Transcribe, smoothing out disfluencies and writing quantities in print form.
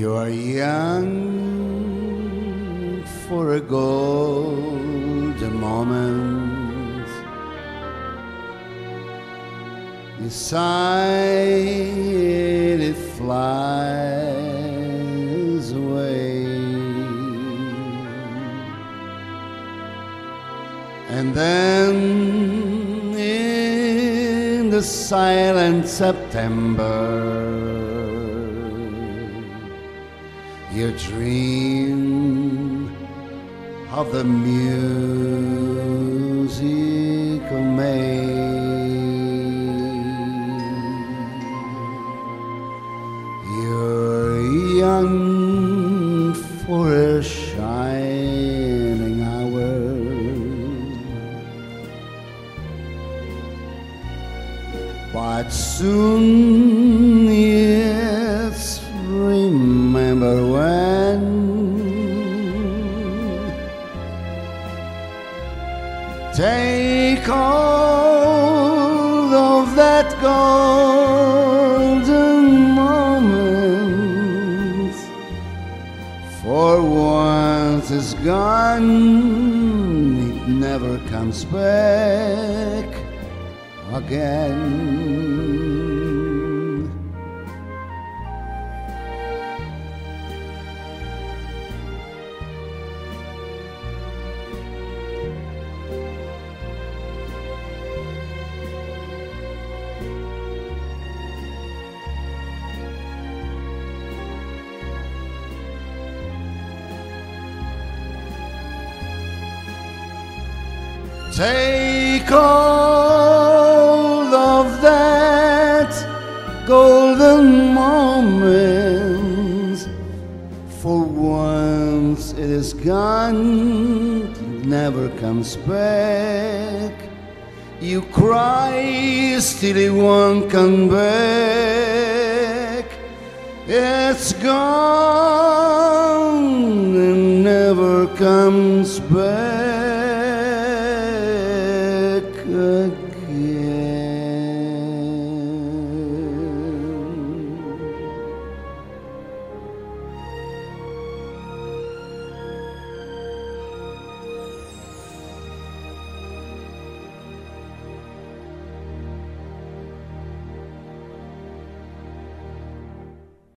You are young for a golden moment. You sigh, it flies away, and then in the silent September, you dream of the music of May. You're young for a shining hour, but soon it's remember when take hold of that golden moment, for once it's gone, it never comes back again. Take hold of that golden moment, for once it is gone, it never comes back. You cry, still it won't come back. It's gone and never comes back.